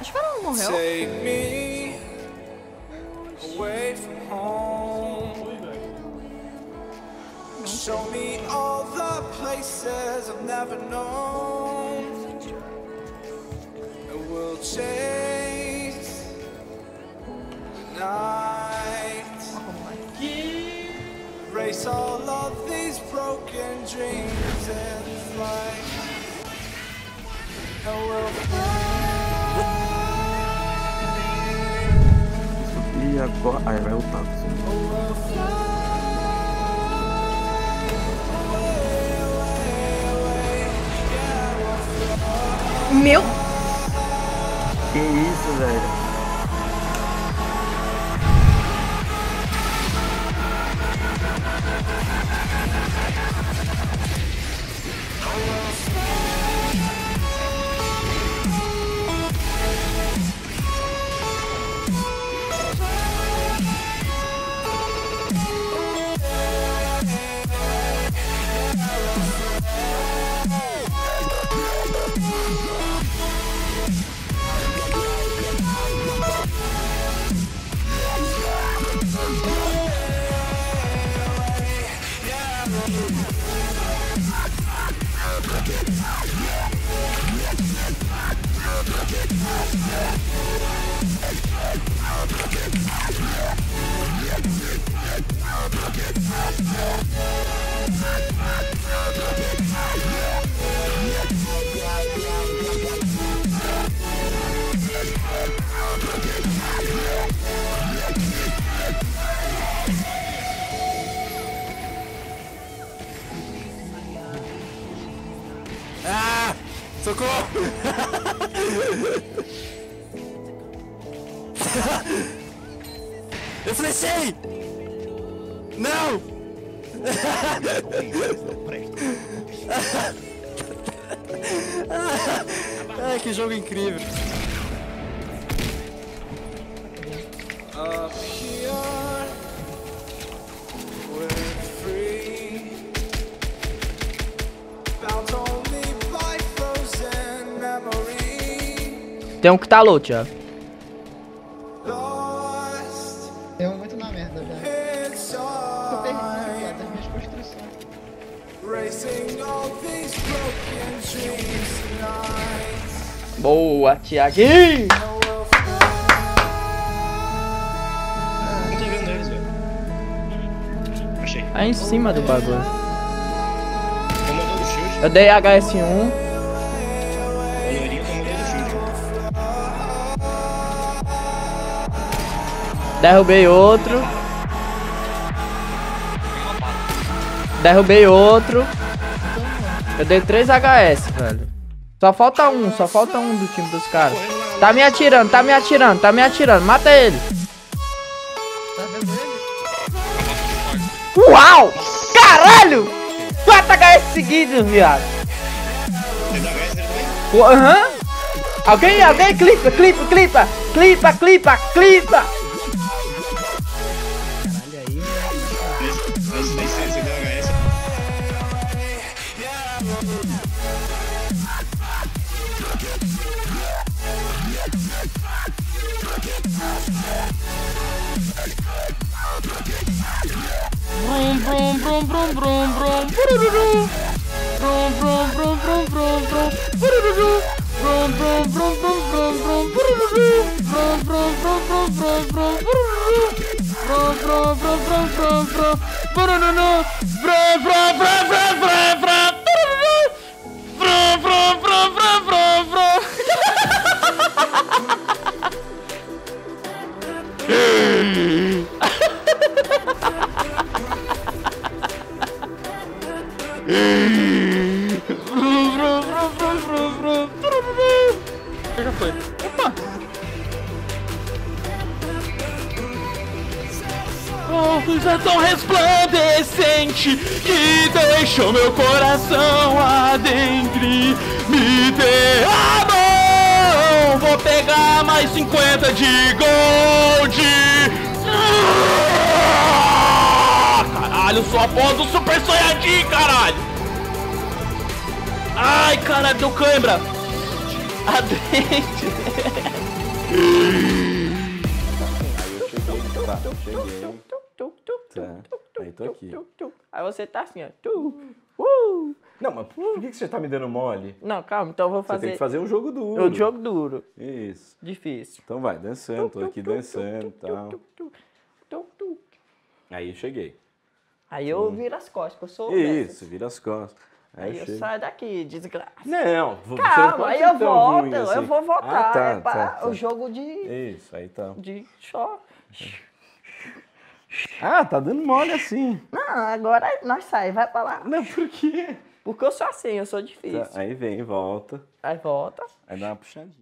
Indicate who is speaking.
Speaker 1: Acho que ela não morreu.
Speaker 2: Take me away from home. Show me all the places I've never known. And we'll chase the night. Erase all of these broken dreams and flight. And we'll
Speaker 3: E agora. Aí vai o taco.
Speaker 1: Meu!
Speaker 3: Que isso, velho?
Speaker 2: Ah! Socorro! Eu flechei! Não! Ai, que jogo incrível! Up here, we're free. Bound only by frozen memory.
Speaker 1: Tem um que tá loot, ó.
Speaker 2: Lost
Speaker 4: Deu muito na merda, velho. Tô perdido,
Speaker 2: inside,
Speaker 4: das minhas construções.
Speaker 2: racing all these broken dreams tonight.
Speaker 1: Boa, Thiaguinho!
Speaker 5: Não tô vendo eles, velho. Achei.
Speaker 1: Aí em cima do bagulho.
Speaker 5: Comandou do shield.
Speaker 1: Eu dei HS1.
Speaker 5: O loirinho comandou do shield.
Speaker 1: Derrubei outro. Derrubei outro. Eu dei 3 HS, velho. Só falta um do time dos caras. Tá me atirando, tá me atirando, tá me atirando. Mata ele.
Speaker 4: Tá vendo ele?
Speaker 1: Uau! Caralho! 4 HS seguidos, viado.
Speaker 5: Você dá HS nele também?
Speaker 1: Aham. Alguém clipa.
Speaker 5: Você deu HS.
Speaker 1: Brum brum brum brum brum brum. Bururu. Brum brum brum brum brum brum. Bururu. Brum brum brum brum brum brum. Bururu. Brum brum brum brum brum brum. Bururu. Brum brum brum brum brum brum. Bururu. Brum brum brum brum brum brum. Bururu. Brum brum brum brum brum brum. Já foi. Opa! Oh, luz é tão resplandecente que deixou meu coração adentro e me dê a mão. Vou pegar mais 50 de gold. Caralho, sou a voz do Super Saiyajin, caralho. Ai, caralho, deu cãibra. Adente.
Speaker 6: Aí eu cheguei, tá, cheguei. Tá, aí tô aqui.
Speaker 1: Aí você tá assim, ó.
Speaker 6: Não, mas por que você tá me dando mole?
Speaker 1: Não, calma, então eu vou
Speaker 6: Você
Speaker 1: fazer.
Speaker 6: tem que fazer um jogo duro.
Speaker 1: O jogo duro.
Speaker 6: Isso.
Speaker 1: Difícil.
Speaker 6: Então vai, dançando, tô aqui dançando e tal. Aí eu cheguei.
Speaker 1: Aí eu viro as costas, que eu sou
Speaker 6: Isso, vira as costas.
Speaker 1: Aí eu
Speaker 6: chego.
Speaker 1: saio daqui, desgraça.
Speaker 6: Não, você não
Speaker 1: Calma,
Speaker 6: pode
Speaker 1: aí
Speaker 6: ser
Speaker 1: eu
Speaker 6: tão
Speaker 1: volto,
Speaker 6: ruim assim.
Speaker 1: eu vou voltar.
Speaker 6: Ah, tá,
Speaker 1: É pra
Speaker 6: tá.
Speaker 1: o jogo de
Speaker 6: Isso, aí tá.
Speaker 1: choque.
Speaker 6: Ah, tá dando mole assim.
Speaker 1: Não, agora nós saímos, vai pra lá.
Speaker 6: Não, por quê?
Speaker 1: Porque eu sou assim, eu sou difícil.
Speaker 6: Tá, aí vem, volta.
Speaker 1: Aí volta.
Speaker 6: Aí dá uma puxadinha.